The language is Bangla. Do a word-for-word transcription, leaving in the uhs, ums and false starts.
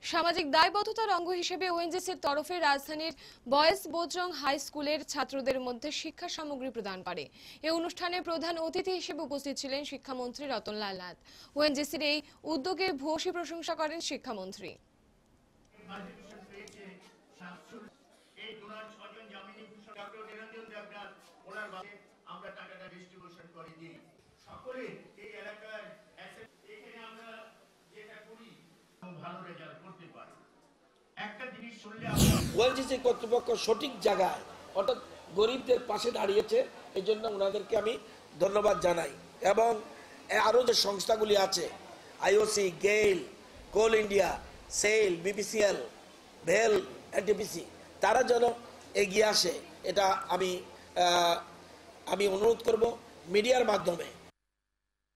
সামাজিক দায়বদ্ধতার অঙ্গ হিসেবে ওএনজিসির তরফে রাজধানীর বয়েজ বোজরং হাই স্কুলের ছাত্রদের মধ্যে শিক্ষা সামগ্রী প্রদান করে। এই অনুষ্ঠানে প্রধান অতিথি হিসেবে উপস্থিত ছিলেন শিক্ষামন্ত্রী রতনলাল নাথ। ওএনজিসির এই উদ্যোগের ভূয়সী প্রশংসা করেন শিক্ষামন্ত্রী। আমরা টাকাটা ডিস্ট্রিবিউশন করে দিই সকলে এই এলাকার এখানে আমরা যেটা করি ভালো রেজাল্ট করতে পারি। একটা জিনিস শুনলে ওএনজিসি কর্তৃপক্ষ সঠিক জায়গায় অর্থাৎ গরিবদের পাশে দাঁড়িয়েছে, এই জন্য ওনাদেরকে আমি ধন্যবাদ জানাই। এবং আরও যে সংস্থাগুলি আছে IOC, GAIL, Coal India, SAIL, BPCL, ভেল, এনটিপিসি, তারা যেন এগিয়ে আসে, এটা আমি আমি অনুরোধ করব মিডিয়ার মাধ্যমে।